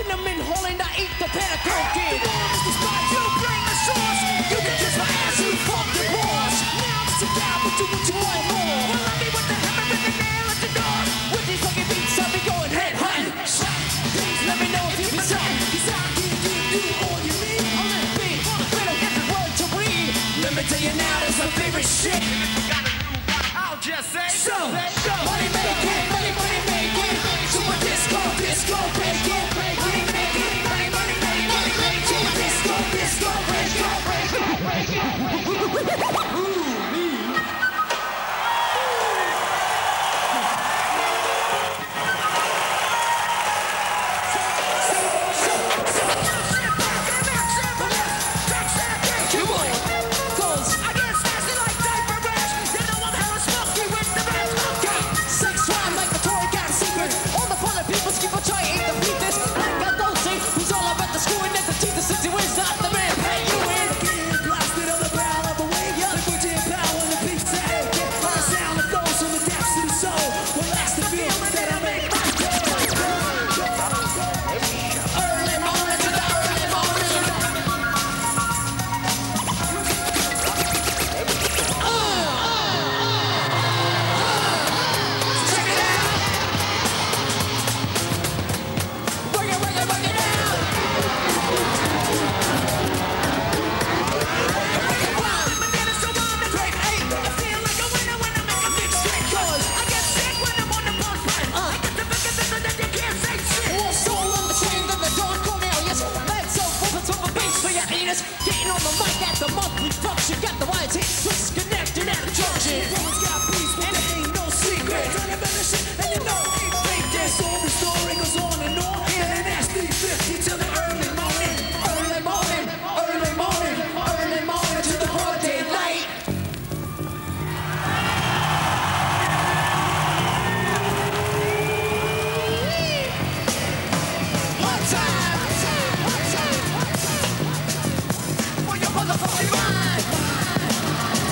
cinnamon holding I eat the pan of cookie. The spot you bring the sauce. You can kiss my ass, you fuck the boss. Now I'm sit down, but do what you want more. Well, let me with the hammer and the nail at the door. With these fucking beats, I'll be going head hunting. Please let me know if you be something. Cause I can give you all you need. On that beat, but don't get the word to read. Let me tell you now, that's my favorite shit. I'll just say so. Money making, money making. Super disco, disco breaking. Money making, money making. Super disco, disco breaking. Getting on the mic at the monthly function. Got the wires hit, switches connected at the junction. Everyone's got beats, but there ain't no secret. Trying to better shit, and you know it ain't fake. That's all the story goes on and on. And it has 3:50 till the early morning. Early morning, early morning, early morning to the broad daylight. One time. For your motherfucking mind.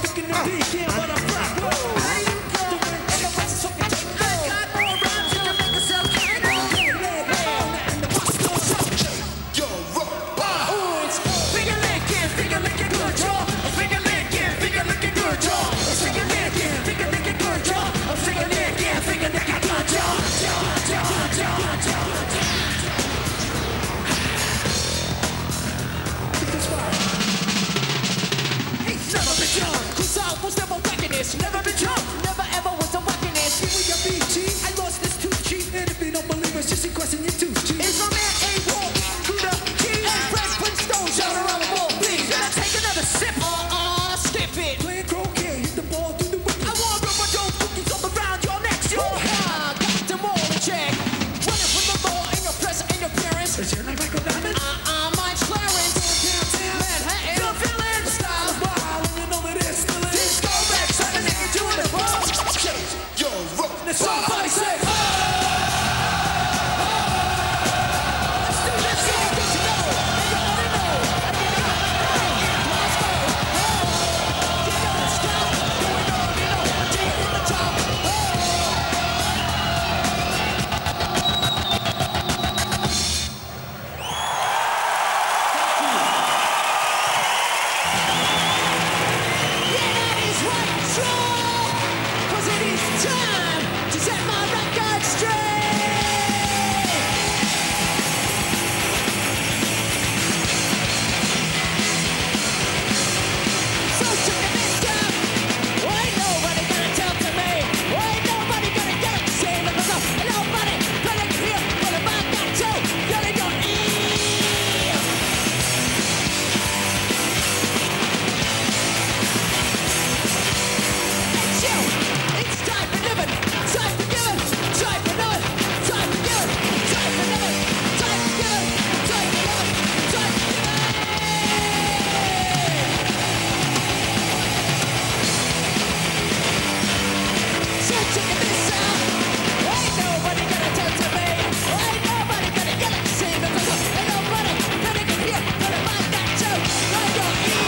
thinking the beat, yeah, but I'm rock. Whoa. How you go? And the rest is fucking take low. I got more rhymes than you make yourself can't know. And the boss goes up. Yo, rock. Ooh, it's finger licking, good jaw. Finger licking, good jaw. It's finger licking, good jaw. Finger licking, good jaw. Never been done, 'cause I was never wrecking this. Never been drunk, never ever was a wrecking this. See where your BG, I lost this 2G. And if you don't believe it's just a question you 2G. It's my man A-Walk through the keys. And Fred Flintstone shout around the ball, please. Can I take another sip? Skip it. Playing croquet, hit the ball through the wicket. I want rubber dome cookies all around your neck. Got them all in check. Running from the law in your presence and your appearance. Is your name Michael Diamond? Mike's Clarence. Downtown, Manhattan. The villain. Style of wild, and you know that it's still is. Disco back, trying to make it doing the ball. Yo, rock. Now somebody say, oh! Let's do this shit, get to know. And you already know. And you know. Let's go. Oh! You know the style. Going on, you know. Take it from the top. Yeah, that is right, Troll. 'Cause it is time to set my record straight. So check this out. Ain't nobody gonna tell to me. Ain't nobody gonna get it the same as myself. Ain't nobody gonna get here. But if I got to, you're in your ear. It's you. It's time for living. Time for giving. Time for knowing. Time for giving. Time for living. Time for giving. Time for living. Time for giving. So check this out. Ain't nobody gonna tell to me. Ain't nobody gonna get it the same as myself. Ain't nobody gonna get here. But if I got to, you're in your ear.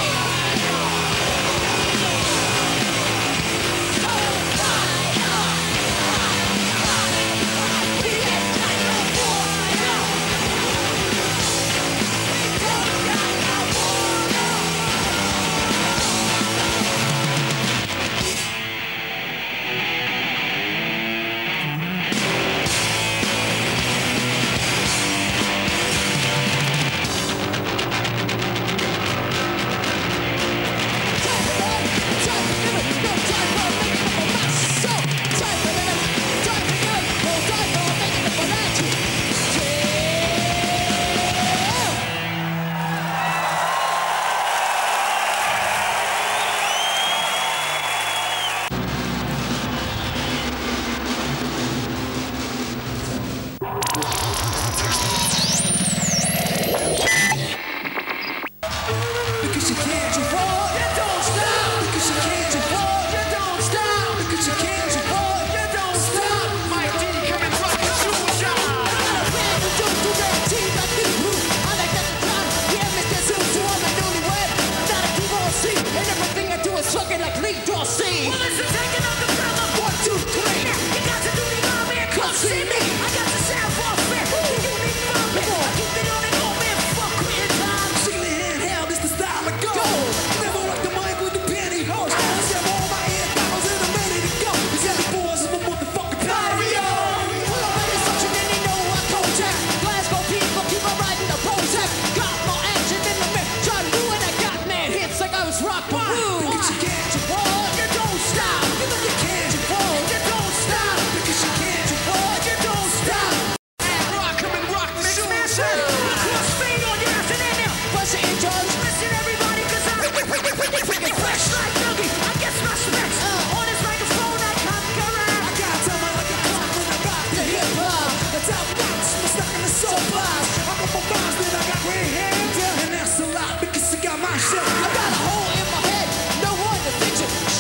Because you can't, you fall. You don't stop. Because you can't, you fall. You don't stop. Because you can't, you fall. You don't stop. My D coming rock and super job. I got a plan to do that team like this group. I like that the time. Yeah, Mr. Zoom, so I'm a newlywed. Not a divorcee. And everything I do is fucking like Lee Dorsey. Well, it's a taking of the brother. 1, 2, 3. You got to do the arm and come see me. I got the sound warfare. The unique moment. I keep it on and on, man. Fuck quitting time. Singling handheld is the style of go. Never rock the mic with the pantyhose. I have all my ear bottles and I'm ready to go. These other boys is my motherfucking patio. Well, I'm ready searching and they know I Kojak. Glasgow people keep on riding the Prozac. Got more action than the man. John Woo and I got mad hits like I was Rock Baloo. Because you can't, you fall. You don't stop. You know you can't, you fall. You don't stop. Because you can't, you fall. You don't stop. Rock coming rock the super Cross fade on your ass and then now. Bust it in, George. Listen, everybody, 'cause I'm freaking fresh like Dougie. I guess my specs. On his microphone, I conquer it. I gotta tell my like a clock when I rock the hip hop. That's how it rocks. I'm stuck in the soul box. I got more rhymes than I got gray hair. And that's a lot because I got my shit. I got a hole in my head, no one to fix it.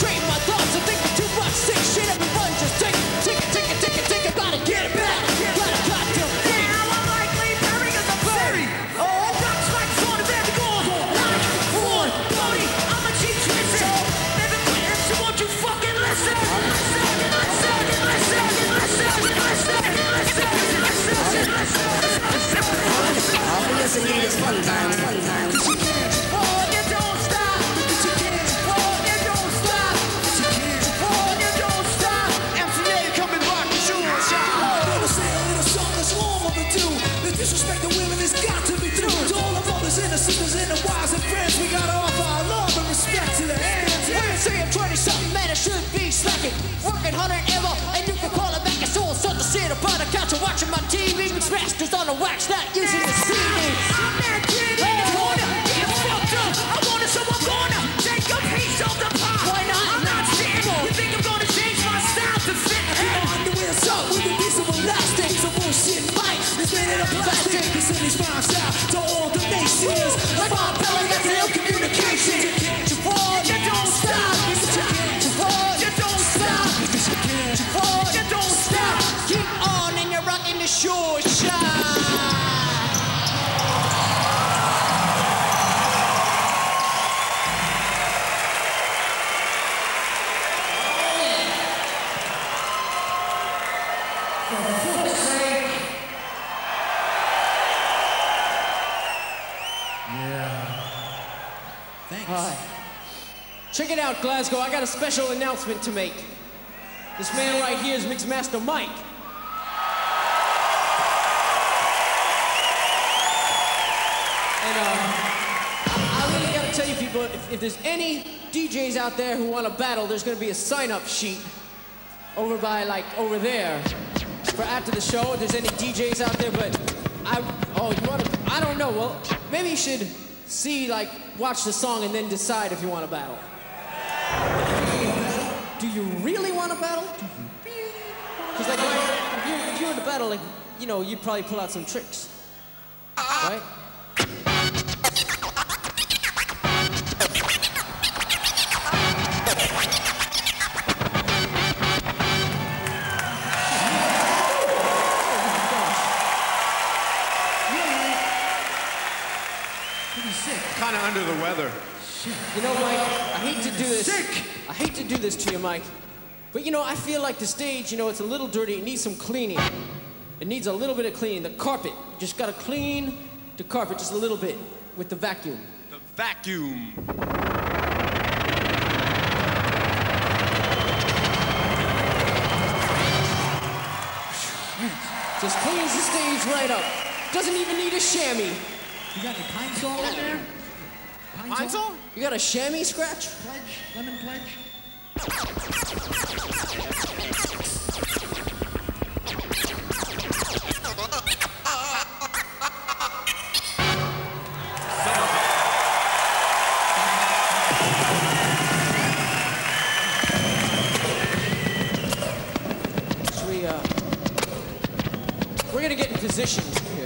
gotta wax that using the CD. I'm not kidding in the corner, get fucked up. I want it, so I'm gonna take a piece of the pie. Why not? I'm not shit. You think I'm gonna change my style to fit? Underwear's up with a piece of elastic. Some bullshit fight is made out of plastic. This is rhymes out to all the nations. Like my belly got telecommunications. You can't you fall, you don't stop. You can't you fall, you don't stop. You can't you fall, you don't stop. Keep on and you're rocking the shore shine. Check it out, Glasgow. I got a special announcement to make. This man right here is Mixmaster Mike. And I really gotta tell you people, if there's any DJs out there who want to battle, there's gonna be a sign-up sheet over by, like, over there for after the show. If there's any DJs out there, but I don't know. Well, maybe you should see, like, watch the song and then decide if you want to battle. Do you really want to battle? Because like, if you were to battle, like, you know, you'd probably pull out some tricks, right? Kind of under the weather. You know, Mike, I hate to do this. I hate to do this to you, Mike. But, you know, I feel like the stage, you know, it's a little dirty. It needs some cleaning. It needs a little bit of cleaning. The carpet, you just gotta clean the carpet just a little bit with the vacuum. The vacuum. Just cleans the stage right up. Doesn't even need a chamois. You got any pine saw in there? Pine saw? You got a chamois scratch? Pledge? Lemon pledge? We're gonna get in position here.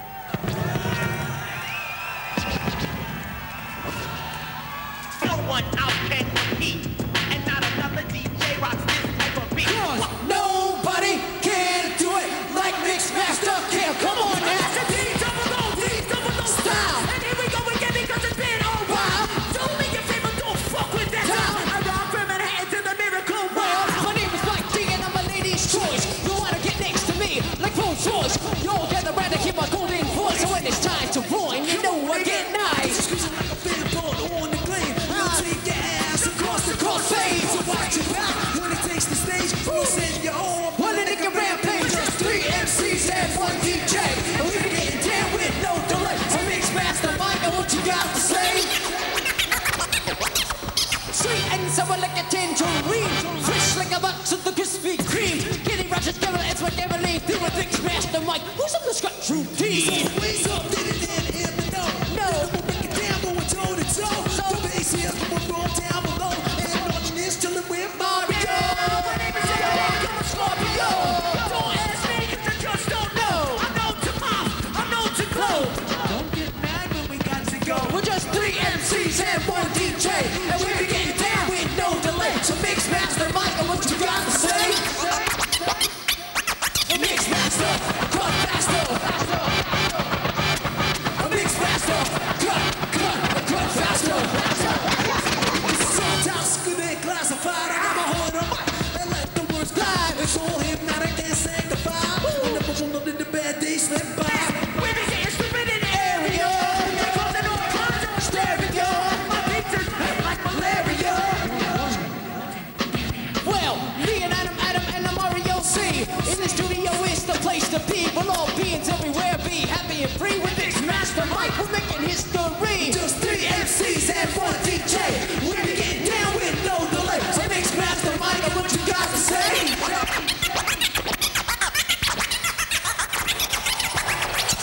No one out can compete, and not another DJ rocks this type of beat. Nobody can do it like Mixmaster can. Come on now. Style. And here we go again because it's been a while. Don't make a favor, don't fuck with that style. I rock from Manhattan to the miracle Well, world. my name is Mike D and I'm a lady's choice. You wanna get next to me like Rolls Royce. Y'all gather round to keep my golden voice. So when it's time to ruin, you know I get nice. Squeezing like a phantom on the claim. You'll take your ass across the crossfade. So watch your back when it takes the stage. We'll send you home. One nigga rampage, just 3 MCs and 1 DJ. And we be getting down with no delay. So Mixmaster Mike, and what you got to say? Sweet and sour like a tangerine. Fresh like a box of the Krispy Kreme. Kenny Rogers, Kevin, it's my Emily. Do a Mixmaster Mike. Who's up the scratch routine? Ways up, did it in the know. No. We'll break it down, going toe to toe. The bass here, we're going down below. And on this, chillin' with Mario. My name is Eric, I'm a Scorpio. Don't ask me if you just don't know. I'm known to pop, I'm known to glow. Don't get mad when we got to go. We're just 3 MCs and 1 DJ. And we be getting down with no delay. So Mixmaster Mike, and what you got to say? Mixmaster, cut faster. Mixmaster, cut faster. Sometimes good and classified. I got my heart on mic and let the words fly. It's all hypnotic and sanctified. And the people know that the bad days slip by. We be getting stupid in the area. They call the North London stereo. My pictures hurt like malaria. Well, me and Adam, and the Mario C. In the studio is the place to be. We'll all beings everywhere, be happy and free with Mixmaster Mike. We're making history. Just 3 MCs and 1 DJ. We be getting down with no delay. So Mixmaster Mike, and what you got to say?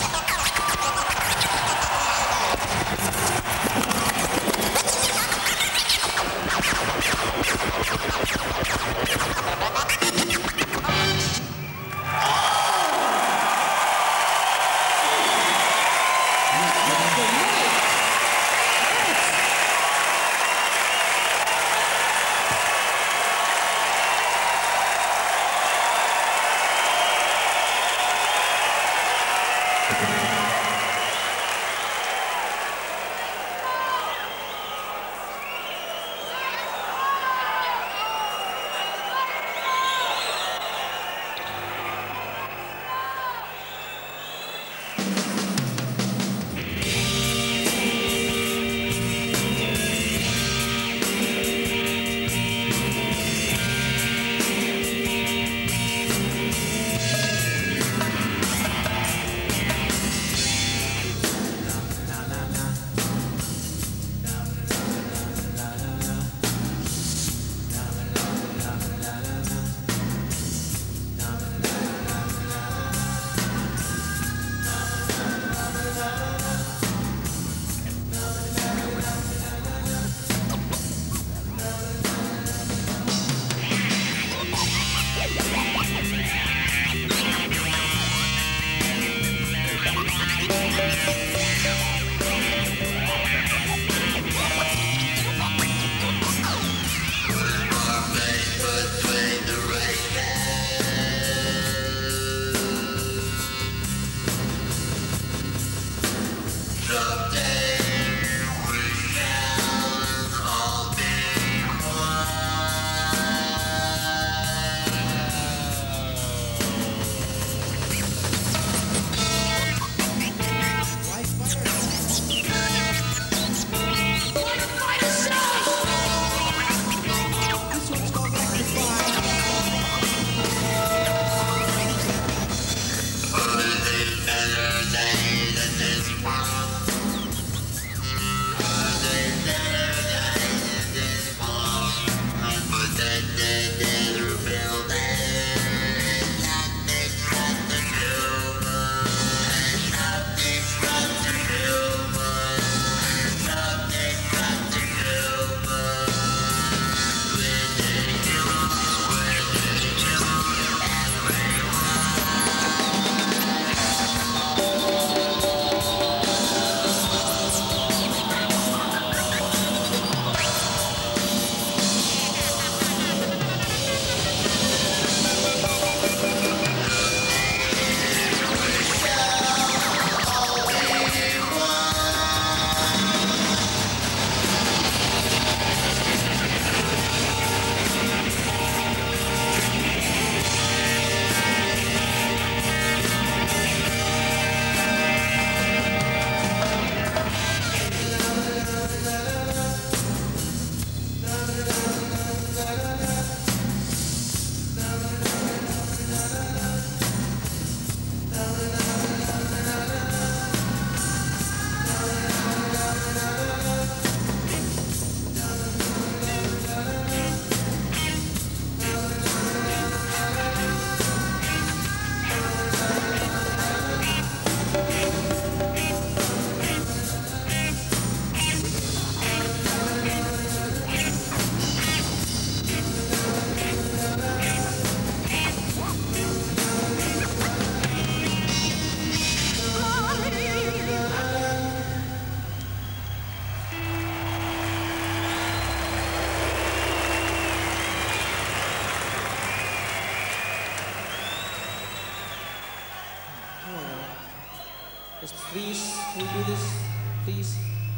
Just please, can we do this? Please?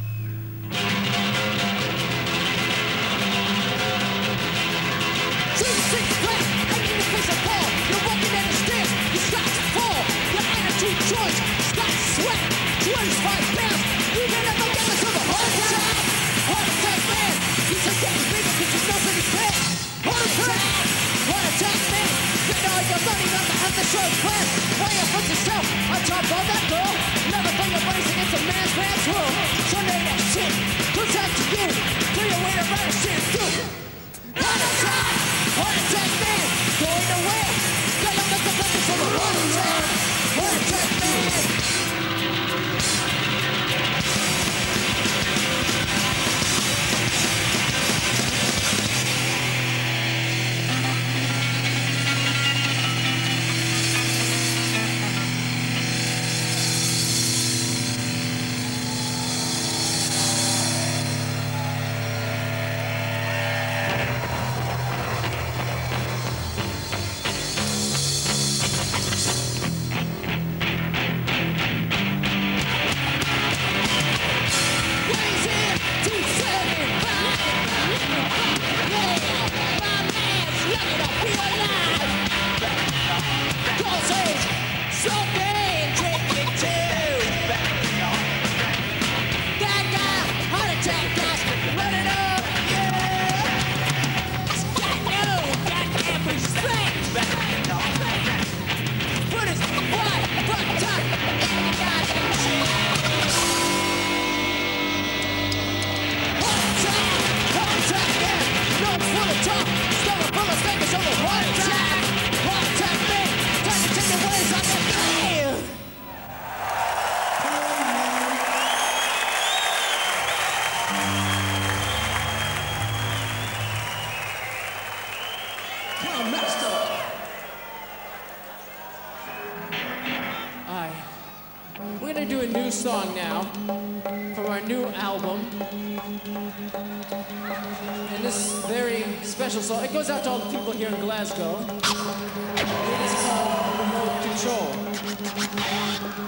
We're gonna do a new song now from our new album. And this very special song, it goes out to all the people here in Glasgow. It is called Remote Control.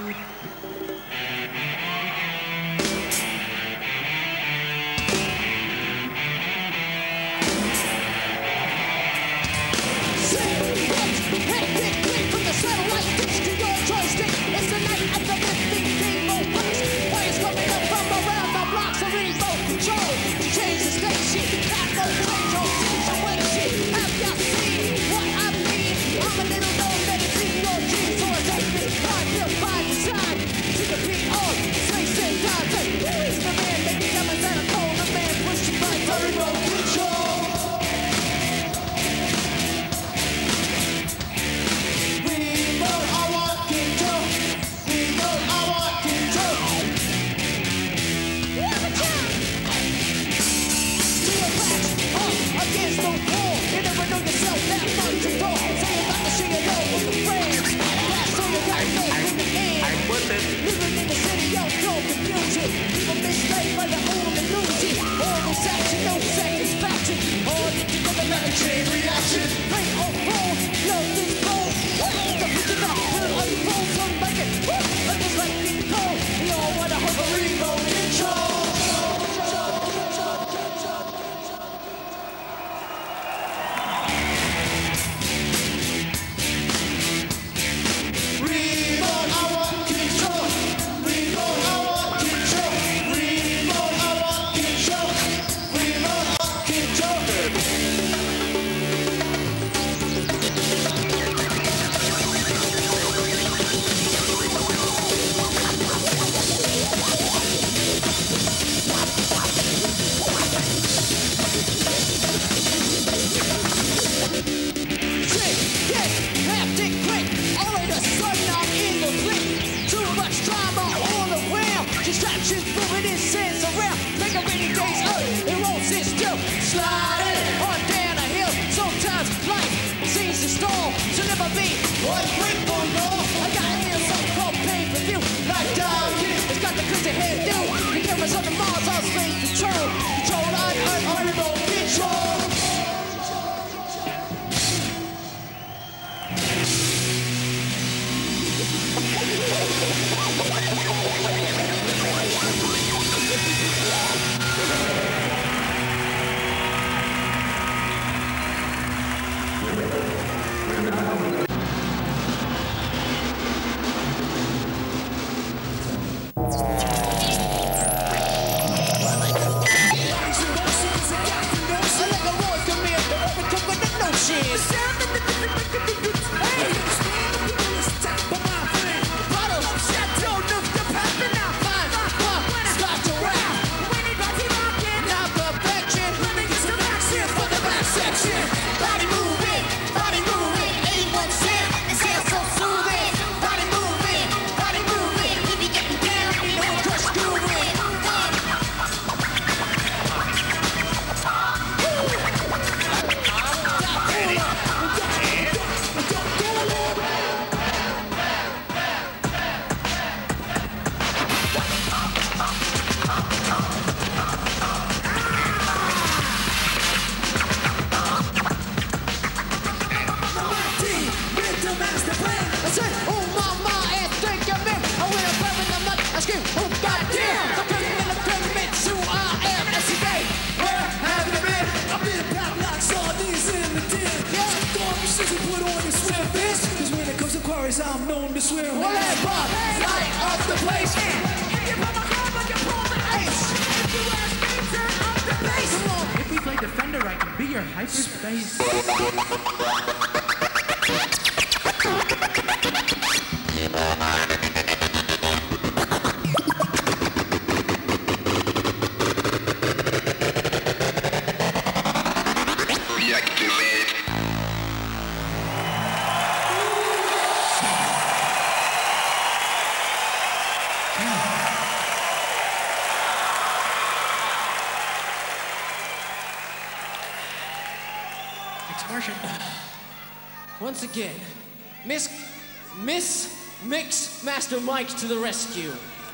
I'm known to swear. Well, that Bob, light up the place. If you put my car, but you pull the ace. If you ask me, turn up the bass. Come on. If we play Defender, I can be your hyperspace. Once again, Miss Mix Master Mike to the rescue.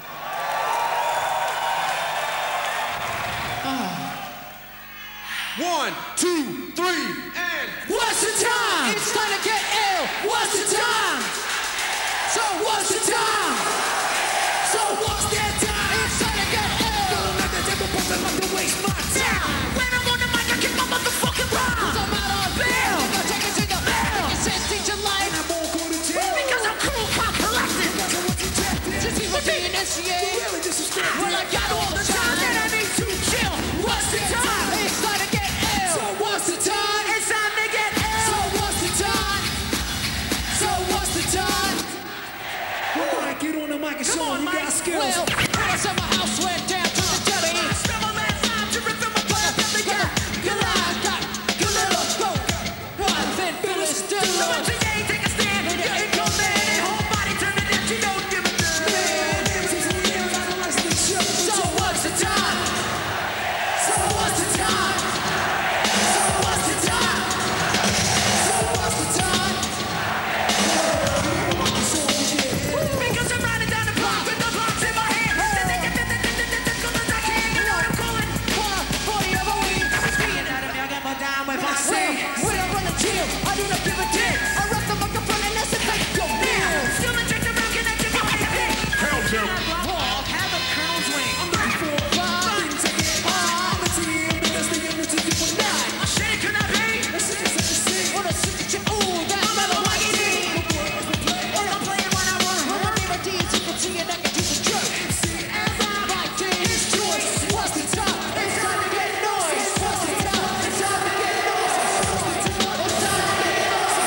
One, two, three, and What's the time? It's time to get ill. What's the time? So What's the time? So what's that time? it's time to get ill. Don't let the devil pump it like to waste my time. When I'm on the mic, I kick my motherfucking rhyme. I'm out on bail. I'm gonna take it to the mail. It says teach your life. And I won't go to jail. Because I'm cool, calm, collected. Because I want you jacked. Just people being initiated. Really disrespectful. Well, I got all the time. And I need to chill. What's the time? It's time to get ill. So what's the time? It's time to get ill. So what's the time? So what's the time? Come on, get on the mic and show 'em you got skills. Well, when I said my house went down to the jelly. Spell my last time to rip from my blood. Good lie, got good little scope. One thin feeling still So on. when today take a stand, your income man and whole body turn to death. You don't give a damn. So what's the time? So what's the time? So what's the time? So what's the time? Because I'm riding down the block with the blocks in my hand. Cause I can, you know what I'm calling. 40 of a week. Speaking out of me, I got my dime with my Well, when I run a chill, I do not give a damn. I rock the microphone and that's it, like go now. Still a trick around, connected by my head. Colonel Joe. Have a colonel's wing. Shit, can I be? What a situation, ooh, that's mellow like it is. And I'm playing when I want. When my name is D's, you can see it, I can do the jerk. Like James Joyce, what's the time? It's time to get noise. What's the time? It's time to get noise. It's time to get noise.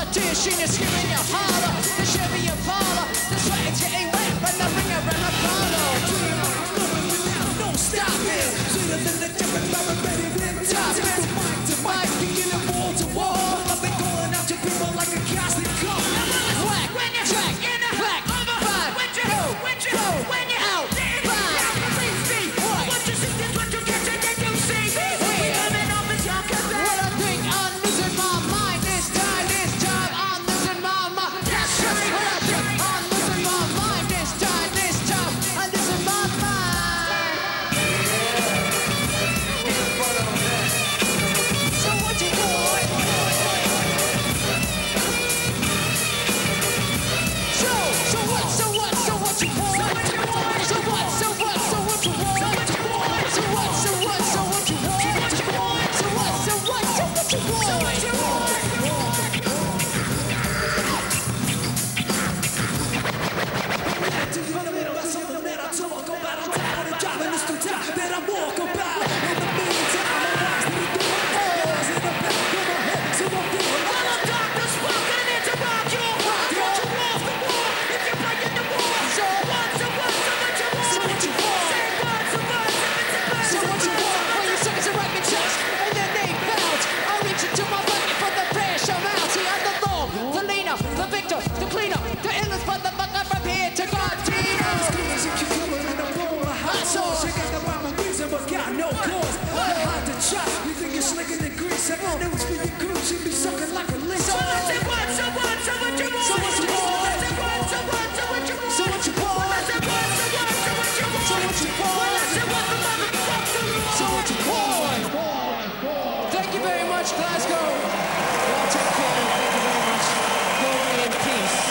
politician is screaming you holler. The Chevy Impala, the swag's getting wet, but the ringer and the collar. Don't stop it. Sweeter than the jumping rubber, ready with top. Mic to mic, kicking it wall to wall. I've been calling out to people like a constant call. Whack, when you track, in the black, over five, when you go, when you out, five. What you see is what you get, and then you see. We coming up and talking about. What I think I'm losing my mind this time I'm losing my mind. That's just what I think. I'm losing my mind this time I'm losing my mind. So what you want? So what you want? So what you want? So what you want? So what you want? Thank you very much, Glasgow. Y'all take care. Thank you very much. Go in peace.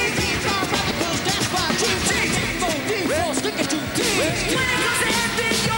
When it comes to everything,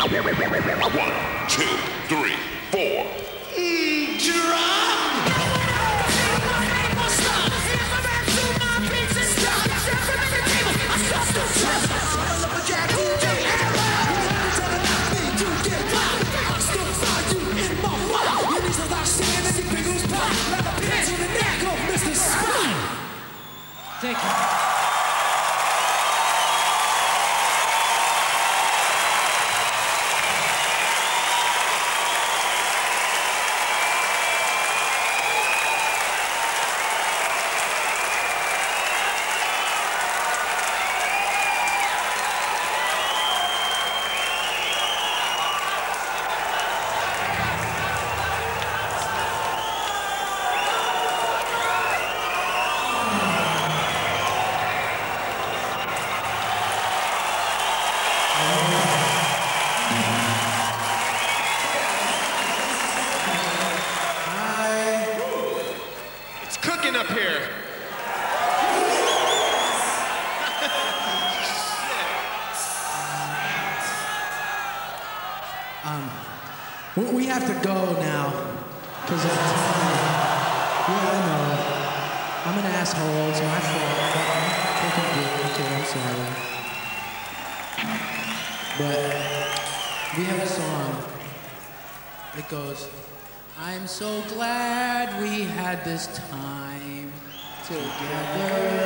1, 2, 3, 4. Thank you. It's cooking up here. We have to go now, because of time. Yeah, I know. I'm an asshole, it's my fault. Okay, I'm sorry. But we have a song. It goes, I'm so glad we had this time together.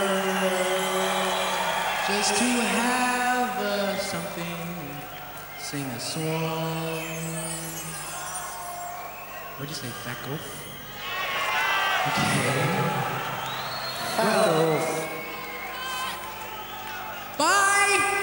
Just to have something, sing a song. What'd you say, fat goof? Okay. Well, bye!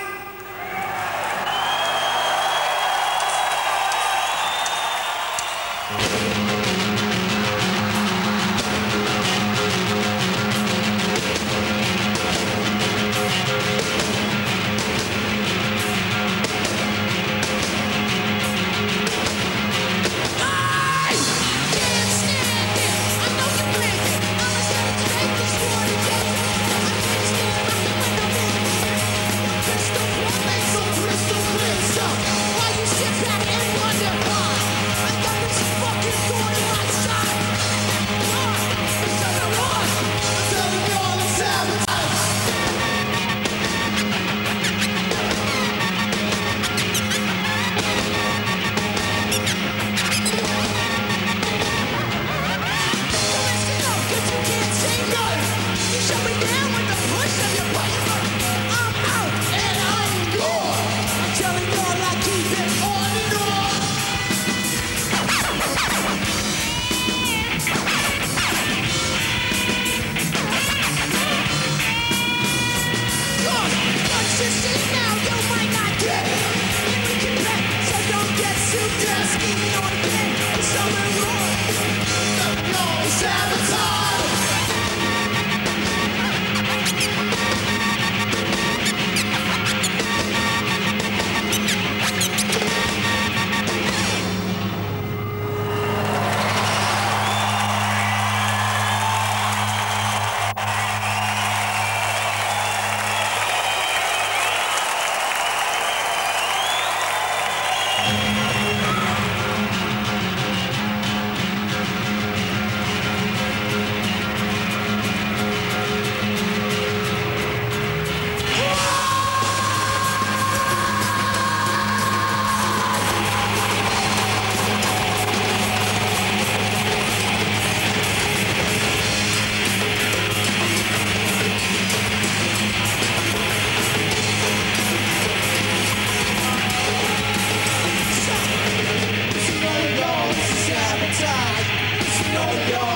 Sabotage. It's no